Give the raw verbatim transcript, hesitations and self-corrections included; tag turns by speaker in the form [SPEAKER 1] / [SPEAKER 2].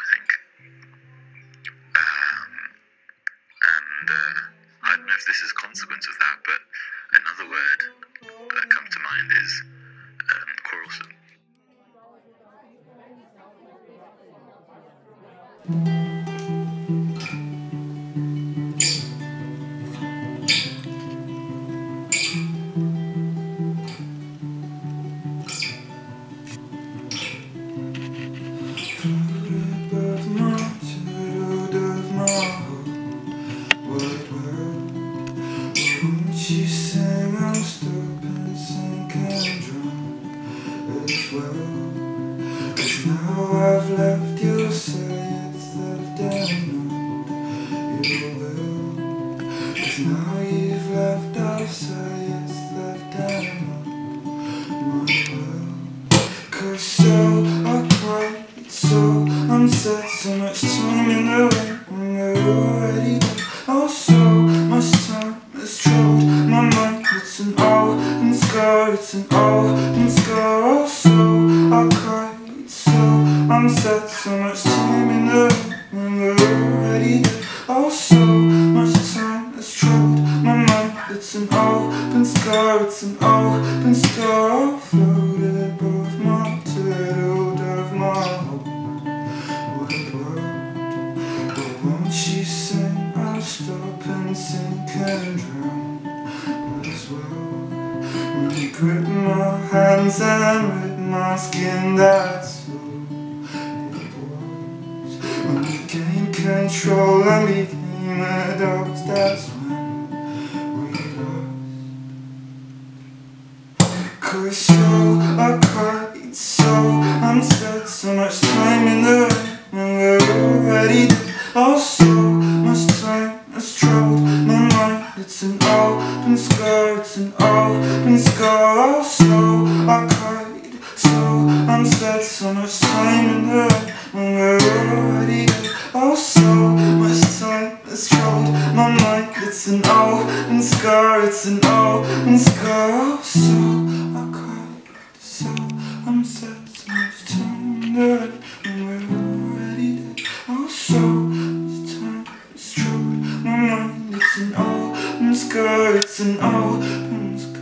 [SPEAKER 1] think. Um, and uh, I don't know if this is a consequence of that, but another word that comes to mind is um, quarrelsome.
[SPEAKER 2] She sang, I'm stopping, sinking, drown as well. Cause now I've left you, say it's left and know you will. Cause now you've left, I'll say it's left and know you will. Cause so I cried, so I'm sad, so much time in the rain when you're already there. Oh, so much time has troubled my mind. It's an open scar, it's an open scar. Oh, so I cried, so I'm sad, so much time in the rain when we're already there. Oh, so much time has troubled my mind. It's an open scar, it's an open scar. Floated above my titled of my whole wide world. But won't she sing? I'll stop and sink and drown as well. When you grip my hands and rip my skin, that's who it was. When you gain control and became adults, that's when we lost. Cause so I cried, so I'm sad, so much time in the rain when we're already dead. Oh, so much time has troubled my mind. It's an open scar, it's an open scar. Oh, so I cried, so I'm sad, so much time in the rain when we're already dead. Oh, so much time has troubled my mind. It's an open scar, it's an open scar. Oh, so I cried, so I'm sad, so much time in the rain when we're already dead. Oh, so it's an open scar, it's an open scar.